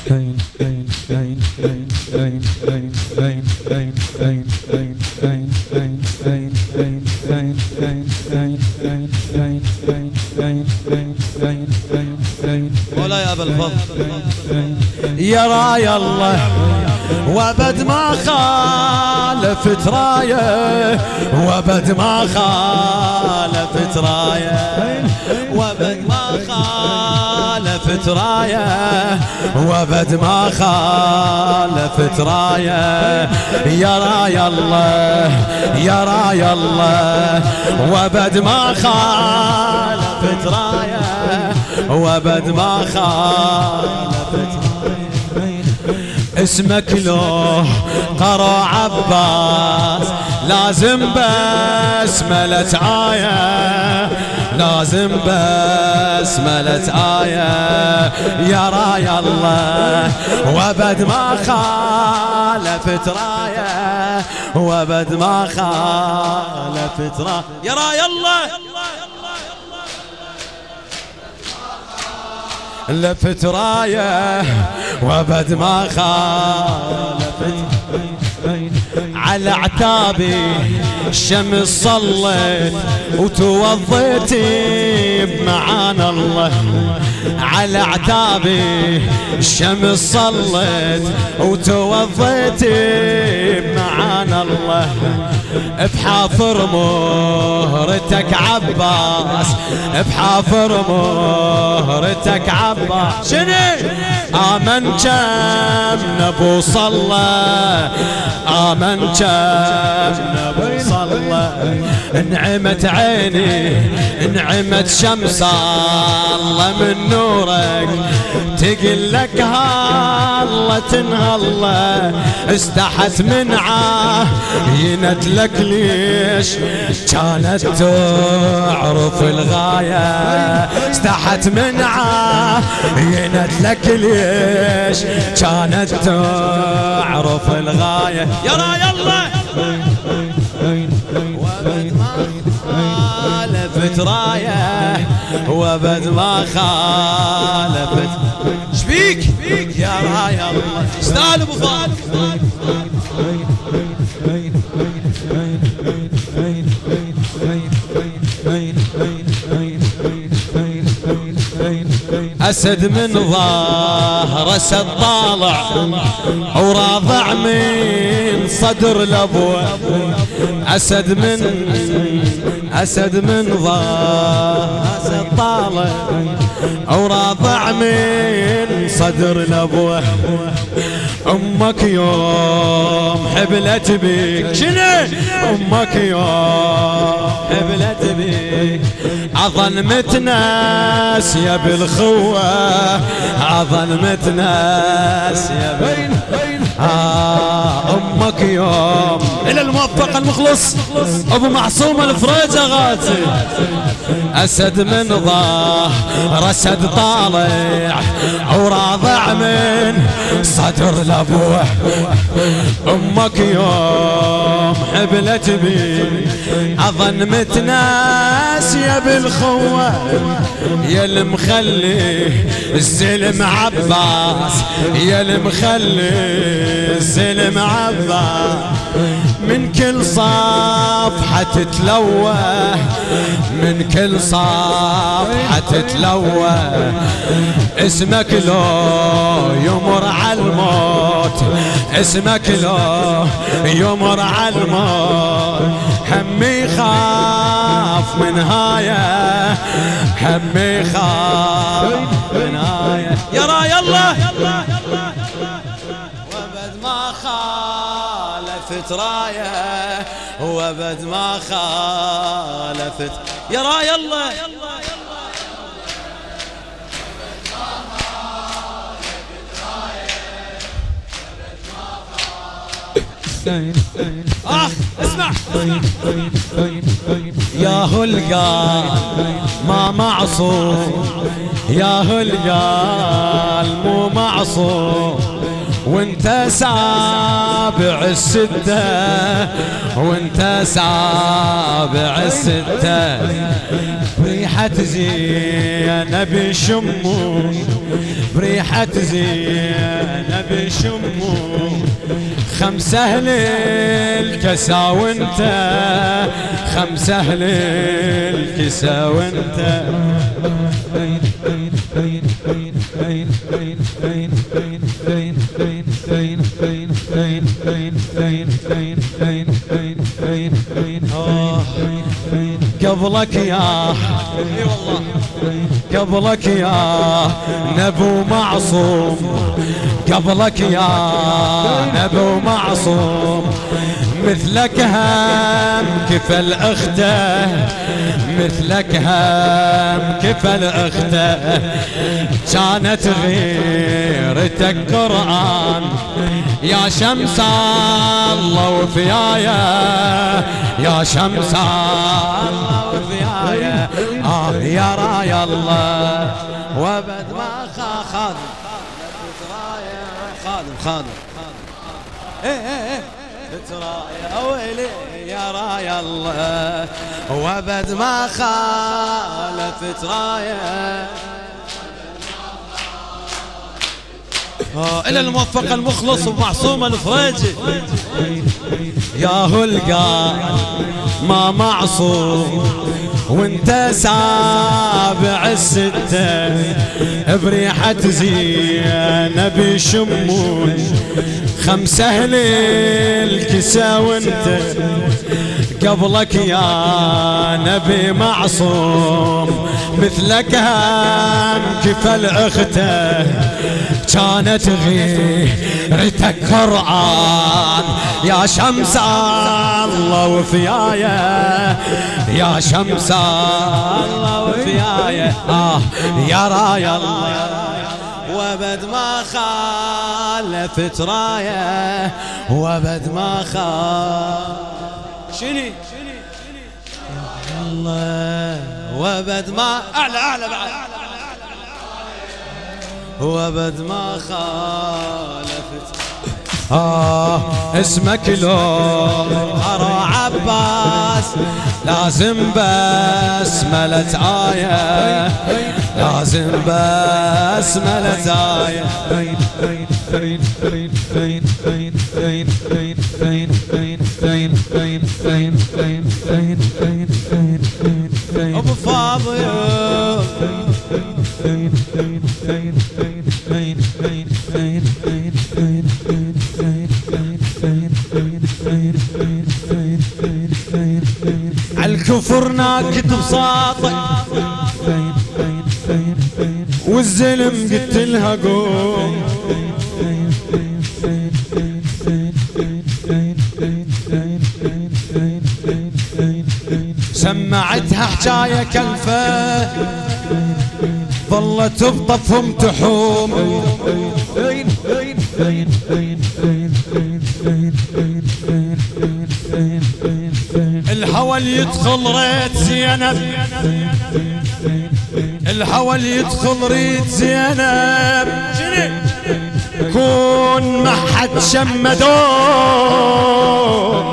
مولاي يا أبا الفضل يا راي الله وابد ما خالفت رايه، وابد ما خالفت رايه، وابد ما خالفت رايه، وابد ما خالفت رايه. يا راي الله يا راي الله وابد ما خالفت رايه، وابد ما خالفت اسمك لو قرأ عباس لازم بسملة آية، لازم بسملة آية. يا راي الله وابد ما خالفت راية، وابد ما خالفت راية. يا راي الله لفت رايه وابد ما خالفت. على عتابي الشمس صليت وتوضيتي بمعان الله، على عتابي الشمس صليت وتوضيتي بمعان الله. بحافر مهرتك عباس، بحافر مهرتك عباس. شنو آمن كم نبو صلى، آمن كم نبو صلى. انعمت عيني انعمت شمس الله من نورك، تقل لك هالله تنهالله. استحت من عاينت لك ليش كانت تعرف الغاية، استحت من عاينت لك ليش كانت تعرف الغاية. يا راي الله وابد ما خالفت رايه، وابد ما خالفت. شبيك يا راي الله استاهل ابو فاضل. أسد من ظهر أسد طالع وراضع من صدر الأبوة. أسد من ظهر أسد طالع وراضع من صدر الأبوة. أمك يوم حبلت بيك. شنو أمك يوم حبلت بيك عظلمت ناس يا بالخوة، عظلمت ناس يا أمك يوم إلى الموفق المخلص أبو معصوم الفريج غاتي. أسد من ظهر أسد طالع وراضع من صدر الأبوة. أمك يوم حبلت بي عظلمت ناس يا بالخوة، يا المخلي الزلم عباس، يا المخلي الزلم عباس. من كل صفحة تتلوى، من كل صفحة تتلوى. اسمك لو يمر على الموت، اسمك لو يمر على الموت. همي خاف من هاية، همي خاف من هاية. يا راي الله وابد ما خالفت راية، وابد ما خالفت. يا راي الله اسمع يا هالقال ما معصوم، يا هالقال مو معصوم. وانت سابع الستة وانت سابع الستة بريحة زينب شمو بريحة زينب شمو خمسة أهل الكسا وانت خمسة أهل الكسا وانت قبلك يا قبلك يا نبو معصوم قبلك يا نبو معصوم مثلك هم كفل اخته مثلك هم كفل اخته كانت غيرتك قرآن يا شمس الله وفيايا يا شمس الله وفيايا يا راي الله وبد ما خادم خادم ترايا ويلي يا راي الله وبد ما خالفت رايه إلى الموفق المخلص ومعصوم الفريجي يا هلقا ما معصوم وانت سابع الستة بريحة زينب شمون خمسة أهل الكسا وانت قبلك يا نبي معصوم مثلك هم كفل اخته كانت غيرتك قرآن يا شمس الله وفيايا يا شمس الله وفيايا يا راي الله وبد ما خالفت رايه وبد ما شني الله وبد ما اعلى بعد وبد ما خالفت اسمك لو أرى عباس لازم بسملة آية لازم بسملة آية أبو فاضل عالكفر ناكد بساطك والزلم قلت لها قوم سمعتها حجاية كلفة ظلت بطفهم تحوم الهوى اللي يدخل ريت زينب الهوى اللي يدخل ريت زينب كون ما حد شمدوه